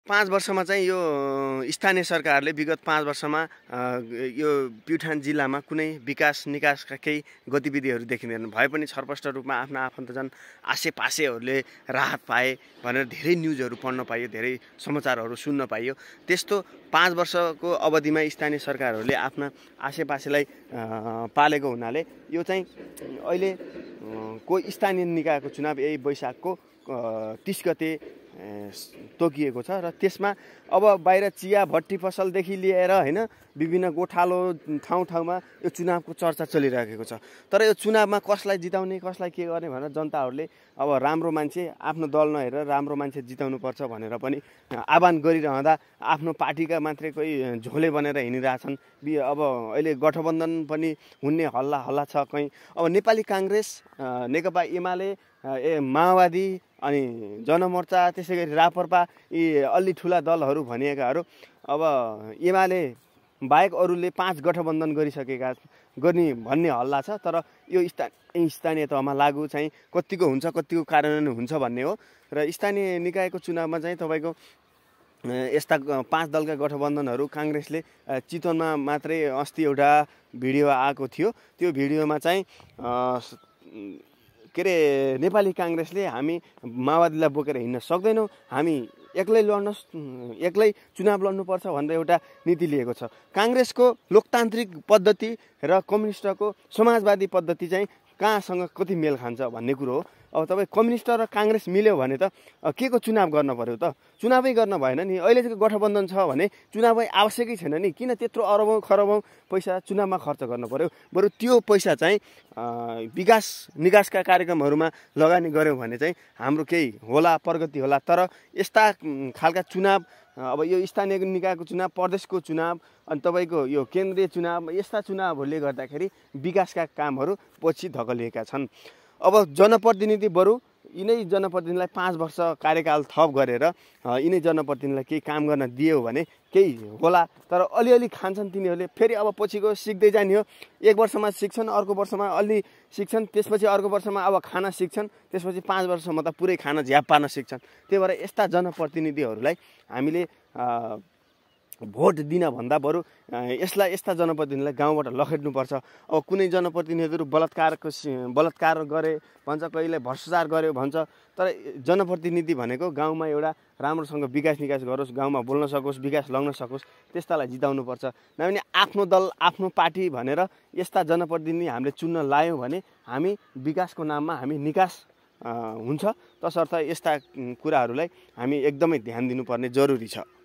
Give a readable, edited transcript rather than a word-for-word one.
5 वर्षमा चाहिँ यो स्थानीय सरकारले विगत 5 वर्षमा यो प्युठान जिल्लामा कुनै विकास निकासका केही गतिविधिहरू देखिँदैन। भए पनि छरपष्ट रूपमा आफ्ना आफन्तजन आसेपासेहरूले राहत पाए भनेर धेरै न्युजहरू पढ्न पाइयो, धेरै समाचारहरू सुन्न पाइयो। त्यस्तो 5 वर्षको अवधिमा स्थानीय सरकारहरूले आफ्ना आसेपासेलाई पालेको हुनाले यो चाहिँ अहिले को स्थानीय निकायको चुनाव यही वैशाखको 30 गते तोकिएको छ र त्यसमा अब बाहिर चिया भट्टी पसलदेखि लिएर हैन विभिन्न गोठालो ठाउँमा यो चुनावको चर्चा चलिरहेको छ। तर यो चुनावमा कसलाई जिताउने कसलाई के गर्ने भनेर जनताहरूले अब राम्रो मान्छे आफ्नो दल नहेरेर राम्रो मान्छे जिताउनु पर्छ भनेर पनि आह्वान गरिरहँदा आफ्नो पार्टीका मात्रै कोही झोले बनेर हिँडिरहेछन्। अब अहिले गठबन्धन पनि हुने हल्ला छ कहीँ। अब नेपाली काङ्ग्रेस, नेकपा एमाले, माओवादी अनि जनमोर्चा, त्यसै गरी राप्रपा यी अलि ठुला दलहरू भनिएकाहरू अब एमाले बाहेक अरूले 5 गठबन्धन गरिसकेका गर्ने भन्ने हल्ला छ। तर यो स्थानीय तहमा लागू चाहिँ कतिको हुन्छ कतिको कार्यान्वयन हुन्छ भन्ने हो। र स्थानीय निकायको चुनावमा चाहिँ तपाईँको यस्ता 5 दलका गठबन्धनहरू काङ्ग्रेसले चितवनमा मात्रै अस्ति एउटा भिडियो आएको थियो। त्यो भिडियोमा चाहिँ के अरे नेपाली काङ्ग्रेसले हामी माओवादीलाई बोकेर हिँड्न सक्दैनौँ, हामी एक्लै चुनाव लड्नुपर्छ भनेर एउटा नीति लिएको छ। काङ्ग्रेसको लोकतान्त्रिक पद्धति र कम्युनिस्टको समाजवादी पद्धति चाहिँ कहाँसँग कति मेल खान्छ भन्ने कुरो हो। अब तपाईँ कम्युनिस्ट र काङ्ग्रेस मिल्यो भने त के को चुनाव गर्न पर्यो त? चुनावै गर्न भएन नि। अहिले चाहिँ गठबन्धन छ भने चुनावै आवश्यकै छैन नि। किन त्यत्रो अरबौँ खरबौँ पैसा चुनावमा खर्च गर्न पर्यो? बरु त्यो पैसा चाहिँ विकास निकासका कार्यक्रमहरूमा लगानी गऱ्यौँ भने चाहिँ हाम्रो केही होला, प्रगति होला। तर यस्ता खालका चुनाव, अब यो स्थानीय निकायको चुनाव, प्रदेशको चुनाव अनि तपाईँको यो केन्द्रीय चुनाव, यस्ता चुनावहरूले गर्दाखेरि विकासका कामहरू पछि धकलिएका छन्। अब जनप्रतिनिधि बरु यिनै जनप्रतिनिधिलाई 5 वर्ष कार्यकाल थप गरेर यिनै जनप्रतिनिधिलाई केही काम गर्न दियो भने केही होला। तर अलिअलि खान्छन् तिनीहरूले। फेरि अब पछिको सिक्दै जाने हो। 1 वर्षमा सिक्छन्, अर्को वर्षमा अलि सिक्छन्, त्यसपछि अर्को वर्षमा अब खाना सिक्छन्, त्यसपछि 5 वर्षमा त पुरै खाना झ्याप पार्न सिक्छन्। त्यही भएर यस्ता जनप्रतिनिधिहरूलाई हामीले भोट दिन भन्दा बरु यस्ता जनप्रतिनिधिलाई गाउँबाट लखेट्नुपर्छ। अब कुनै जनप्रतिनिधिहरू बलात्कार गरे भन्छ, कहिले भ्रष्टाचार गर्यो भन्छ। तर जनप्रतिनिधि भनेको गाउँमा एउटा राम्रोसँग विकास निकास गरोस्, गाउँमा बोल्न सकोस्, विकास लग्न सकोस्, त्यस्तालाई जिताउनुपर्छ। नभए आफ्नो दल आफ्नो पार्टी भनेर यस्ता जनप्रतिनिधि हामीले चुन्न लायौँ भने हामी विकासको नाममा हामी निकास हुन्छ। तसर्थ यस्ता कुराहरूलाई हामी एकदमै ध्यान दिनुपर्ने जरुरी छ।